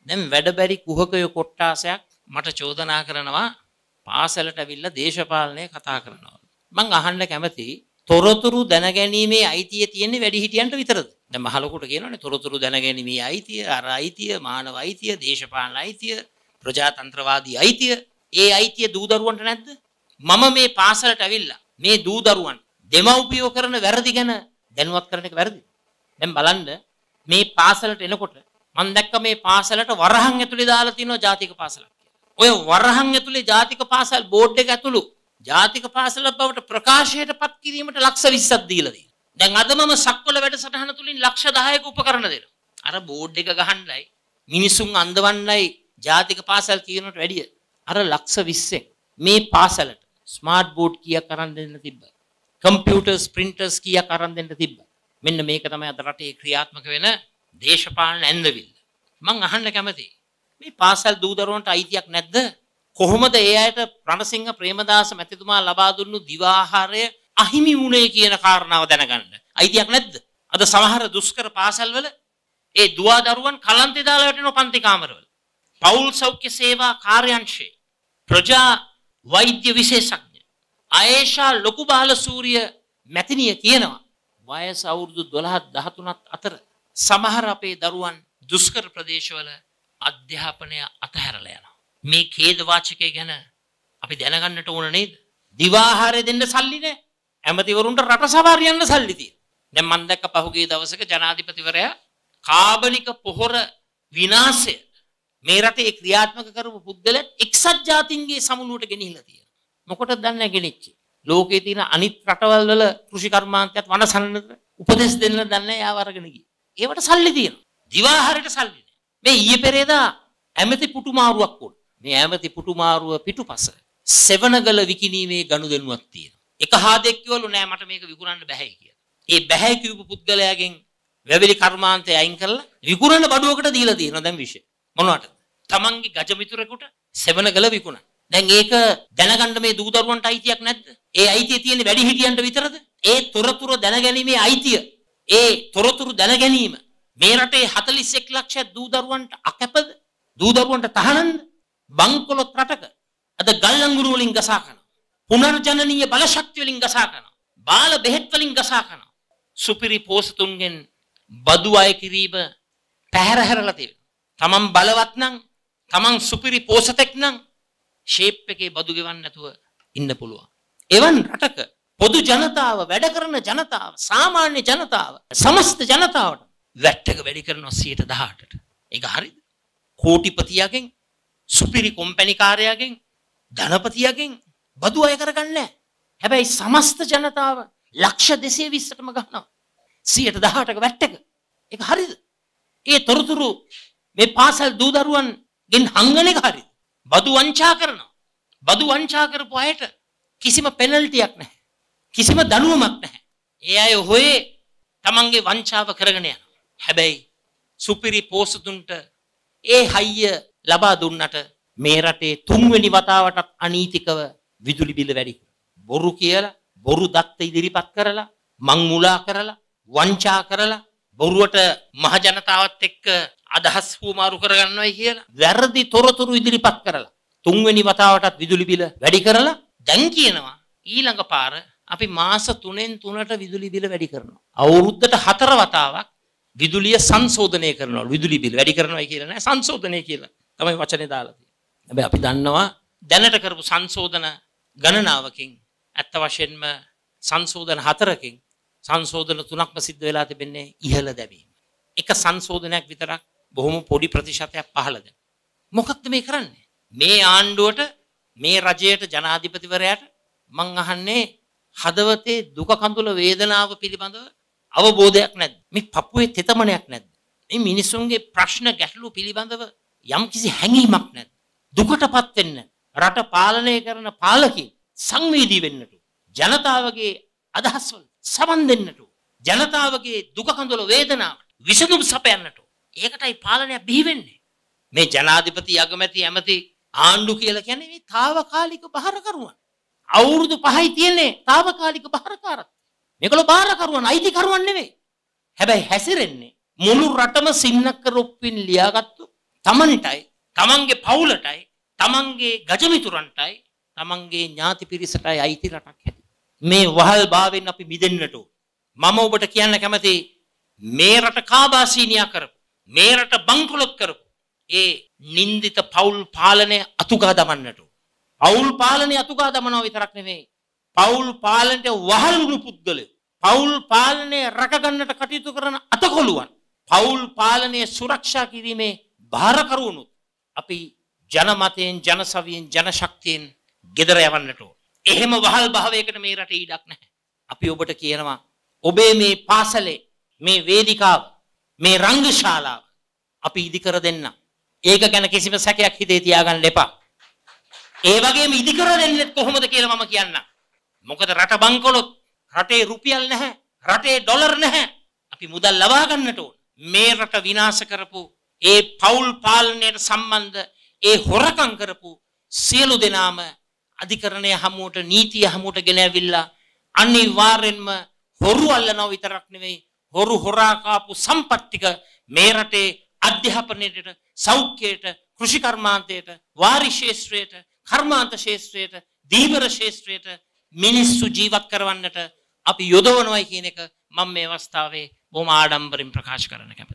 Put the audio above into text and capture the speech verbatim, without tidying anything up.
දැන් වැඩබැරි කුහකයෝ කොට්ටාසයක් මට චෝදනා කරනවා පාසලට ඇවිල්ලා දේශපාලනය කතා කරනවා. මං අහන්න කැමති තොරතුරු දැනගැනීමේ අයිතිය තියෙන්නේ වැඩිහිටියන්ට විතරද? දැන් මහලොකුට කියනවානේ තොරතුරු දැනගැනීමේ අයිතිය, අර අයිතිය, මානව අයිතිය, දේශපාලන අයිතිය, ප්‍රජාතන්ත්‍රවාදී අයිතිය. ඒ අයිතිය දූ දරුවන්ට නැද්ද? මම මේ පාසලට ඇවිල්ලා මේ දූ දරුවන් දෙමව්පියෝ කරන වැරදි ගැන දැනුවත් කරන එක වැරදි. දැන් බලන්න මේ පාසලට එනකොට මම දැක්ක මේ පාසලට වරහන් ඇතුලේ දාලා තියෙනවා ජාතික පාසලක් කියලා. ඔය වරහන් ඇතුලේ ජාතික පාසල් බෝඩ් එක ඇතුළු ජාතික පාසල බවට ප්‍රකාශයට පත් කිරීමට ලක්ෂ විස්සක් දීලා තියෙනවා. දැන් අද මම සක්වල වැඩසටහන තුලින් ලක්ෂ දහයක උපකරණ දෙනවා. අර බෝඩ් එක ගහන්නයි මිනිසුන් අඳවන්නයි ජාතික පාසල් කියනට වැඩිය අර ලක්ෂ විස්සෙන් මේ පාසලට ස්මාර්ට් බෝඩ් කීයක් අරන් දෙන්න තිබ්බා. කම්පියුටර්ස් ප්‍රින්ටර්ස් කීයක් අරන් දෙන්න තිබ්බා. මෙන්න මේක තමයි අද රටේ ක්‍රියාත්මක වෙන දේශපාලන ඇන්දවිල්ල. මං අහන්න කැමතියි මේ පාසල් දූ දරුවන්ට අයිතියක් නැද්ද? කොහොමද ඒ අයට රණසිංහ ප්‍රේමදාස මැතිතුමා ලබා දුන්නු දිවාහාරය අහිමි වුණේ කියන කාරණාව දැනගන්න අයිතියක් නැද්ද? අද සමහර දුෂ්කර පාසල්වල ඒ දුවා දරුවන් කලන්තේ දාලා වැටෙනවා පන්ති කාමරවල. පෞල් සෞඛ්‍ය සේවා කාර්යාංශයේ ප්‍රජා වෛද්‍ය විශේෂඥ ආයේෂා ලොකු බාලසූරිය මැතිණිය කියනවා වයස අවුරුදු දොළහ දහතුනක් අතර සමහර අපේ දරුවන් දුෂ්කර ප්‍රදේශවල අධ්‍යාපනය අතහැරලා යනවා. මේ ඛේද වාචකය ගැන අපි දැනගන්නට ඕන නේද? දිවාහාරය දෙන්න සල්ලි නැහැ. ඇමතිවරුන්ට රට සවාරියන්න සල්ලි තියෙනවා. දැන් මම දැක්ක පහුගිය දවසක ජනාධිපතිවරයා කාබනික පොහොර විනාශය මේ රටේ ක්‍රියාත්මක කරපු පුද්ගලයන් එක්සත් ජාතීන්ගේ සමුළුවට ගෙනිහිලා තියෙනවා. මොකටද දන්නේ නැහැ ගෙනිච්චි. ලෝකයේ තියෙන අනිත් රටවල් වල කෘෂි කර්මාන්තයත් වනසන්නට උපදෙස් දෙන්න දන්නේ නැහැ යාව අරගෙන ගියේ. ඒවට සල්ලි තියෙනවා. දිවාහාරයට සල්ලි නැහැ. මේ ඊයේ පෙරේදා ඇමති පුටුමාරුවක් වුණා. මේ ඇමති පුටුමාරුව පිටුපස සෙවණගල විකිණීමේ ගනුදෙනුවක් තියෙනවා. එක හාදෙක් කිව්වලු නෑ මට මේක විකුණන්න බැහැ කියලා. ඒ බැහැ කියපු පුද්ගලයාගෙන් වැවිලි කර්මාන්තය අයින් කරලා විකුණන බඩුවකට දීලා තියෙනවා දැන් විශේෂ. මොනවටද? තමන්ගේ ගජමිතුරෙකුට සෙවණගල විකුණන. දැන් ඒක දැනගන්න මේ දූ දරුවන්ට අයිතියක් නැද්ද? ඒ අයිතිය තියෙන්නේ වැඩිහිටියන්ට විතරද? ඒ තොරතුරු දැනගැනීමේ අයිතිය, ඒ තොරතුරු දැනගැනීම මේ රටේ හතළිස් එක් ලක්ෂ දූ දරුවන්ට අකැපද? දූ දරුවන්ට තහනම්ද? බංකොලොත් රටක අද ගල් අඟුරු වලින් ගසා කරනවා. පුනර්ජනනීය බලශක්තිය වලින් ගසා කරනවා. බාල බෙහෙත් වලින් ගසා කරනවා. සුපිරි පෝසතුන්ගෙන් බදු අය කිරීම පැහැර හැරලා තියෙනවා. තමන් බලවත් නම්, තමන් සුපිරි පෝසතෙක් නම් ෂේප් එකේ බදු ගෙවන්න නැතුව ඉන්න පුළුවන්. එවන් රටක පොදු ජනතාව, වැඩ කරන ජනතාව, සාමාන්‍ය ජනතාව, සමස්ත ජනතාවට වැට්ටක වැඩි කරනවා සියයට දහඅටට. ඒක හරිද? කෝටිපතියගෙන්, සුපිරි කොම්පැනි කාර්යයෙන්, ධනපතියගෙන් බදු අය කරගන්නේ නැහැ. හැබැයි සමස්ත ජනතාව ලක්ෂ දෙසිය විස්සටම ගන්නවා. සියයට දහඅටක වැට්ටක. ඒක හරිද? ඒ තොරතුරු මේ පාසල් දූ දරුවන්ගෙන් හංගන එක හරිද? බදු වංචා කරනවා. බදු වංචා කරපු අයට කිසිම පෙනල්ටියක් නැහැ. කිසිම දඬුවමක් නැහැ. ඒ අය හොයේ තමන්ගේ වංචාව කරගෙන යනවා. හැබැයි සුපිරි පෝසතුන්ට ඒ හයිය ලබා දුන්නට මේ රටේ තුන්වෙනි වතාවටත් අනීතිකව විදුලි බිල වැඩි. බොරු කියලා, බොරු දත්ත ඉදිරිපත් කරලා, මං මුලා කරලා, වංචා කරලා, බොරුවට මහ ජනතාවත් එක්ක අදහස් හුමාරු කරගන්නවයි කියලා වැරදි තොරතුරු ඉදිරිපත් කරලා තුන්වෙනි වතාවටත් විදුලි බිල වැඩි කරලා දැන් කියනවා ඊළඟ පාර අපි මාස තුනෙන් තුනට විදුලි බිල වැඩි කරනවා. අවුරුද්දට හතර වතාවක් විදුලිය සංශෝධනය කරනවා. විදුලි බිල වැඩි කරනවායි කියලා නෑ, සංශෝධනය කියලා තමයි වචනේ දාලා තියෙන්නේ. හැබැයි අපි දන්නවා දැනට කරපු සංශෝධන ගණනාවකින් ඇත්ත වශයෙන්ම සංශෝධන හතරකින් සංශෝධන තුනක්ම සිද්ධ වෙලා තිබෙන්නේ ඉහළ දැවීම. එක සංශෝධනයක් විතරක් බොහොම පොඩි ප්‍රතිශතයක් පහළ දැන්. මොකක්ද මේ කරන්නේ? මේ ආණ්ඩුවට, මේ රජයට, ජනාධිපතිවරයාට මං අහන්නේ හදවතේ දුක කඳුල වේදනාව පිළිබඳව අවබෝධයක් නැද්ද? මේ පපුවේ තෙතමනයක් නැද්ද? මේ මිනිසුන්ගේ ප්‍රශ්න ගැටලු පිළිබඳව යම්කිසි හැඟීමක් නැද්ද? දුකටපත් වෙන්න රට පාලනය කරන පාලකී සංවේදී වෙන්නට, ජනතාවගේ අදහස් වල සමන් දෙන්නට, ජනතාවගේ දුක කඳුල වේදනාවට විසඳුම් සපයන්නට, ඒකටයි පාලනය බිහි වෙන්නේ. මේ ජනාධිපති, අගමැති, ඇමති ආණ්ඩු කියලා කියන්නේ මේ తాවකාලික බාරකරුවන්. අවුරුදු පහයි තියෙන්නේ తాවකාලික බාරකාරත්. මේගොල්ලෝ බාරකරුවන්, අයිතිකරුවන් නෙවෙයි. හැබැයි හැසිරෙන්නේ මුළු රටම සින්නක්ක රොප්පින් ලියාගත්තු තමන්ටයි තමන්ගේ පවුලටයි තමන්ගේ ගජමිතුරන්ටයි තමන්ගේ ඥාති පිරිසටයි අයිති රටක් හැටි. මේ වහල් භාවයෙන් අපි මිදෙන්නට ඕන. මම ඔබට කියන්න කැමති මේ රට කාබාසීනියා කරපු මේ රට බංකොලොත් කරපු ඒ නින්දිත පවුල් පාලනය අතුගා දමන්නට ඕන. පවුල් පාලනය අතුගා දමනවා විතරක් නෙමෙයි. පවුල් පාලනයට වහලුණු පුද්ගලයෝ පවුල් පාලනය රැකගන්නට කටයුතු කරන අතකොළුවන් පවුල් පාලනය සුරක්ෂා කිරීමේ භාරකරුවනුත් අපි ජනමතයෙන් ජනසවියෙන් ජනශක්තියෙන් ගෙදර යවන්නට ඕන. එහෙම වහල් භාවයකට මේ රටේ ඉඩක් නැහැ. අපි ඔබට කියනවා ඔබේ මේ පාසලේ මේ වේදිකාව මේ රංගශාලාව අපි ඉදි කර දෙන්න. ඒක ගැන කිසිම සැකයක් හිතේ තියාගන්න එපා. ඒ වගේම ඉදි කර දෙන්නේ කොහොමද කියලා මම කියන්නම්. මොකද රට බංකොලොත් රටේ රුපියල් නැහැ රටේ ඩොලර් නැහැ. අපි මුදල් ලබා ගන්නට ඕන. මේ රට විනාශ කරපු ඒ පවුල් පාලනයට සම්බන්ධ ඒ හොරකම් කරපු සියලු දෙනාම අධිකරණය හමුවට නීතිය හමුවට ගෙන ඇවිල්ලා අනිවාර්යෙන්ම හොරු අල්ලනවා විතරක් නෙවෙයි හොරු හොරා කාපු සම්පත් ටික මේ රටේ අධ්‍යාපනයට සෞඛ්‍යයට කෘෂි කර්මාන්තයට වාරි ශාස්ත්‍රයට කර්මාන්ත ශාස්ත්‍රයට දීවර ශාස්ත්‍රයට මිනිස්සු ජීවත් කරවන්නට අපි යොදවනවායි කියන එක මම මේ අවස්ථාවේ බොහොම ආඩම්බරෙන් ප්‍රකාශ කරන්න කැමතියි.